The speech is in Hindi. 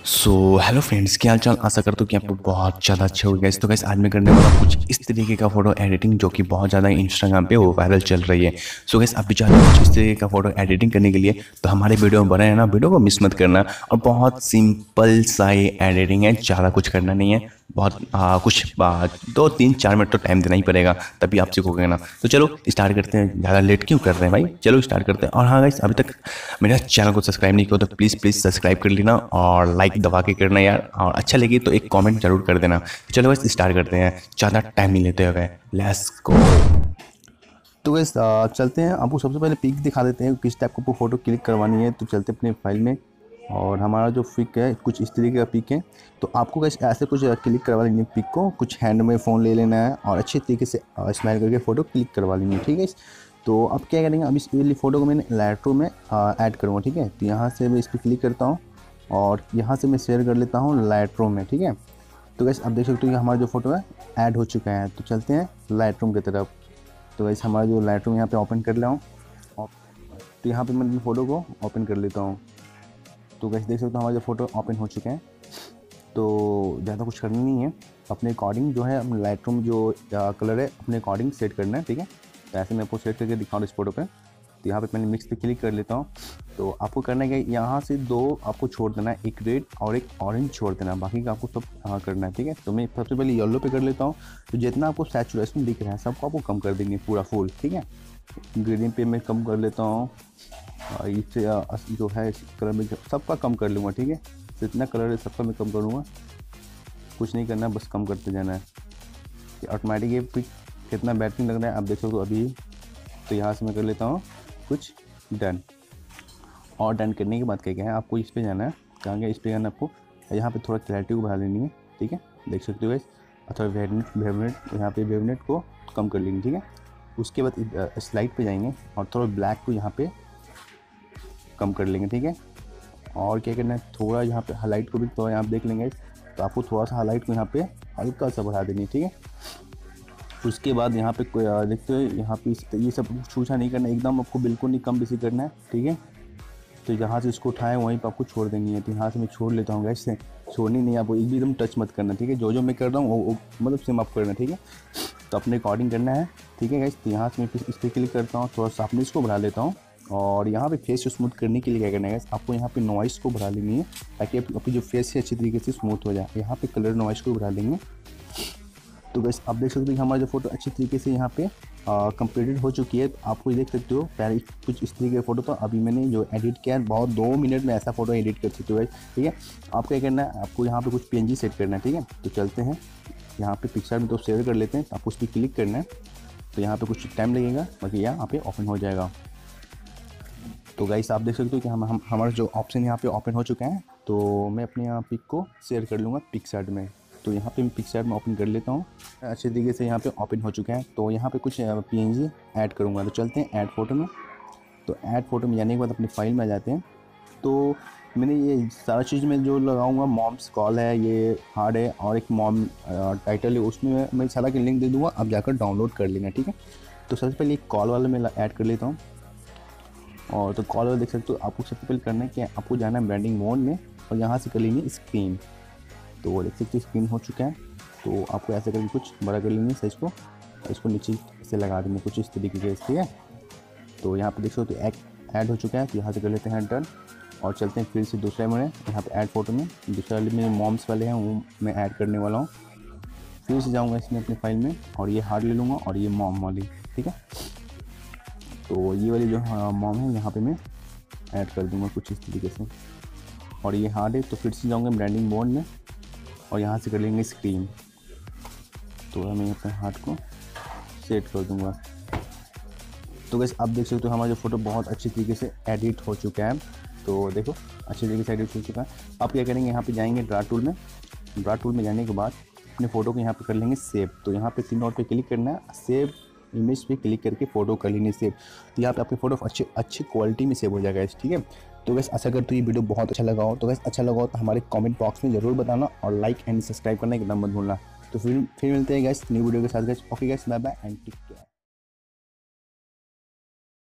सो हेलो फ्रेंड्स, क्या हाल चाल। आशा करता हूँ कि आप लोग बहुत ज़्यादा अच्छे हो गए। तो गाइस आज मैं करने वाला हूँ कुछ इस तरीके का फोटो एडिटिंग जो कि बहुत ज़्यादा इंस्टाग्राम पे वो वायरल चल रही है। सो गाइस आप भी चाहते हो कुछ इस तरीके का फोटो एडिटिंग करने के लिए तो हमारे वीडियो में बने रहना, वीडियो को मिस मत करना। और बहुत सिंपल सा ये एडिटिंग है, ज़्यादा कुछ करना नहीं है। बहुत कुछ 2 3 4 मिनट तो टाइम देना ही पड़ेगा, तभी आप सीखोगे ना। तो चलो स्टार्ट करते हैं, ज़्यादा लेट क्यों कर रहे हैं भाई, चलो स्टार्ट करते हैं। और हाँ गाइस, अभी तक मेरा चैनल को सब्सक्राइब नहीं किया तो प्लीज़ प्लीज़ सब्सक्राइब कर लेना और लाइक दबा के करना यार, और अच्छा लगे तो एक कमेंट जरूर कर देना। चलो बस स्टार्ट करते हैं, ज़्यादा टाइम नहीं लेते हुए, लेट्स गो। तो गैस चलते हैं, आपको सबसे पहले पिक दिखा देते हैं किस टाइप को फ़ोटो क्लिक करवानी है। तो चलते हैं अपने फाइल में, और हमारा जो पिक है कुछ इस तरीके का पिक है। तो आपको गैस ऐसे कुछ क्लिक करवा लेनी है पिक को, कुछ हैंड में फ़ोन ले लेना है और अच्छे तरीके से स्माइल करके फ़ोटो क्लिक करवा लेनी है, ठीक है। तो अब क्या करेंगे, अब इस वाली फ़ोटो को मैंने लाइटरूम में ऐड करूँगा, ठीक है। तो यहाँ से मैं इस पर क्लिक करता हूँ और यहाँ से मैं शेयर कर लेता हूँ लाइटरूम में, ठीक है। तो गैस अब देख सकते हो कि हमारा जो फ़ोटो है ऐड हो चुका है। तो चलते हैं लाइटरूम की तरफ। तो वैसे हमारा जो लाइटरूम यहाँ पे ओपन कर लिया हूँ, तो यहाँ पे मैं अपनी फ़ोटो को ओपन कर लेता हूँ। तो वैसे देख सकते हो हमारा जो फ़ोटो ओपन हो चुके हैं। तो ज़्यादा कुछ करना नहीं है, अपने अकॉर्डिंग जो है अपने लाइटरूम जो कलर है अपने अकॉर्डिंग सेट करना है, ठीक है। तो ऐसे मैं आपको सेट करके दिखाऊँ इस फोटो पे। तो यहाँ पे मैंने मिक्स पे क्लिक कर लेता हूँ। तो आपको करना है कि यहाँ से दो आपको छोड़ देना है, एक रेड और एक ऑरेंज छोड़ देना है, बाकी का आपको सब करना है, ठीक है। तो मैं सबसे पहले येलो पे कर लेता हूँ। तो जितना आपको सैचुरेशन दिख रहा है सबको आपको कम कर देंगे पूरा फुल, ठीक है। ग्रीन पे मैं कम कर लेता हूँ, और इससे जो है इस कलर में सबका कम कर लूँगा, ठीक है। जितना कलर है सबका मैं कम करूँगा, कुछ नहीं करना, बस कम करते जाना है। ऑटोमेटिक ये पिक कितना बेहतरीन लग रहा है आप देख सकते हो अभी। तो यहाँ से मैं कर लेता हूँ कुछ डन, और डन करने के बाद क्या क्या है आपको इस पे जाना है, कहाँ गया, इस पे जाना है आपको। यहाँ पे थोड़ा क्लैरिटी को बढ़ा लेनी है, ठीक है, देख सकते हो गाइस। अथवा वेवनेट यहाँ पे वेवनेट को कम कर लेंगे, ठीक है। उसके बाद स्लाइड पे जाएंगे और थोड़ा ब्लैक को यहाँ पे कम कर लेंगे, ठीक है। और क्या करना है, थोड़ा यहाँ पे हाईलाइट को भी थोड़ा यहाँ देख लेंगे। तो आपको थोड़ा सा हाईलाइट को यहाँ पे हल्का सा बढ़ा देनी है, ठीक है। उसके बाद यहाँ पे देखते हो यहाँ पे ये सब छूछा नहीं करना, एकदम आपको बिल्कुल नहीं कम बेसी करना है, ठीक है। तो जहाँ से इसको उठाएं वहीं पर आपको छोड़ देनी है। तो यहाँ से मैं छोड़ लेता हूँ गैस से, छोड़नी नहीं, आपको एक भी एकदम टच मत करना, ठीक है। जो मैं कर रहा हूँ वो मतलब सेम आप करना, ठीक है। तो अपने अकॉर्डिंग करना है, ठीक है गैस। तो यहाँ से मैं इस पर क्लिक करता हूँ, थोड़ा शार्पनेस को बढ़ा लेता हूँ। और यहाँ पे फेस को स्मूथ करने के लिए क्या करना है गैस, आपको यहाँ पे नॉइस को बढ़ा लेनी है, ताकि आपकी जो फेस है अच्छी तरीके से स्मूथ हो जाए। यहाँ पे कलर नॉइस को बढ़ा लेंगे। तो बस आप देख सकते हो कि हमारा जो फोटो अच्छी तरीके से यहाँ पे कंप्लीटेड हो चुकी है। तो आपको ये देख सकते हो पहले कुछ इस तरीके का फोटो था, अभी मैंने जो एडिट किया है बहुत 2 मिनट में ऐसा फोटो एडिट कर सकते हो, ठीक है। आपको क्या करना है, आपको यहाँ पे कुछ पीएनजी सेट करना है, ठीक है। तो चलते हैं यहाँ पे पिक्चर में तो सेव कर लेते हैं। तो आपको उस पर क्लिक करना है, तो यहाँ पे कुछ टाइम लगेगा, बाकी यहाँ पे ओपन हो जाएगा। तो गाइस आप देख सकते हो कि हमारा जो ऑप्शन यहाँ पे ओपन हो चुका है। तो मैं अपने यहाँ पिक को शेयर कर लूँगा पिक्सार्ट में। तो यहाँ पे मैं पिक्सार्ट में ओपन कर लेता हूँ, अच्छे तरीके से यहाँ पे ओपन हो चुका है। तो यहाँ पे कुछ पीएनजी ऐड करूँगा। तो चलते हैं ऐड फोटो में। तो ऐड फोटो में जाने के बाद अपनी फाइल में आ जाते हैं। तो मैंने ये सारा चीज़ में जो लगाऊंगा, मॉम्स कॉल है, ये हार्ड है, और एक मॉम टाइटल है, उसमें मैं सारा की लिंक दे दूँगा, आप जाकर डाउनलोड कर लेना, ठीक है। तो सबसे पहले एक कॉल वाला मैं ऐड कर लेता हूँ। और तो कॉल वाला देख सकते हो, आपको सबसे पहले करना है कि आपको जाना है ब्रांडिंग मोड में, और यहाँ से कर लेंगे स्क्रीन। तो वो देख सकते हो स्क्रीन हो चुका है। तो आपको ऐसे करके कुछ बड़ा कर लेंगे साइज को, और इसको नीचे से लगा देंगे कुछ इस तरीके से, ठीक है। तो यहाँ पे देख सकते हो तो ऐड हो चुका है। तो यहाँ से कर लेते हैं डन, और चलते हैं फिर से दूसरे में, यहाँ पे ऐड फोटो में दूसरे वाले में मॉम्स वाले हैं वो मैं ऐड करने वाला हूँ। फिर से जाऊँगा इसमें अपने फाइल में, और ये हार्ड ले लूँगा और ये मॉम वाली, ठीक है। तो ये वाली जो मॉम है यहाँ पे मैं ऐड कर दूँगा कुछ इस तरीके से, और ये हार्ड है। तो फिर से जाऊँगा ब्रांडिंग मोड में, और यहाँ से कर लेंगे स्क्रीन। तो मैं अपने हार्ट को सेट कर दूँगा। तो बस आप देख सकते हो हमारा जो फोटो बहुत अच्छी तरीके से एडिट हो चुका है। तो देखो अच्छी तरीके से एडिट हो चुका है। आप क्या करेंगे, यहाँ पे जाएंगे ड्रा टूल में। ड्रा टूल में जाने के बाद अपने फ़ोटो को यहाँ पे कर लेंगे सेव। तो यहाँ पे 3 डॉट पे क्लिक करना है, सेव इमेज पे क्लिक करके फ़ोटो कर लेंगे सेव। तो यहाँ पे आपकी फ़ोटो अच्छी क्वालिटी में सेव हो जाएगा, ठीक है। तो बस आशा करते हो ये वीडियो बहुत अच्छा लगा हो। तो बस अच्छा लगा हो तो हमारे कमेंट बॉक्स में ज़रूर बताना, और लाइक एंड सब्सक्राइब करना एकदम मत भूलना। तो फिर मिलते हैं गैस न्यू वीडियो के साथ guys. Okay guys, bye bye and take care.